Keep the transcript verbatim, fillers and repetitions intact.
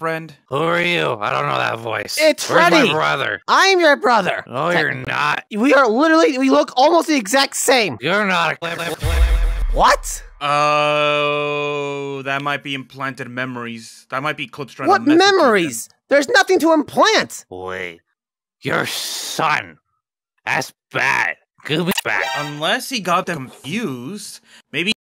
friend? Who are you? I don't know that voice. It's Where's Freddy. my brother? I'm your brother. No, you're not. We are literally, we look almost the exact same. You're not a What? Oh, that might be implanted memories. That might be Clips trying What to message you. memories? There's nothing to implant. Wait. Your son. That's bad. Could be bad. Unless he got them confused. Maybe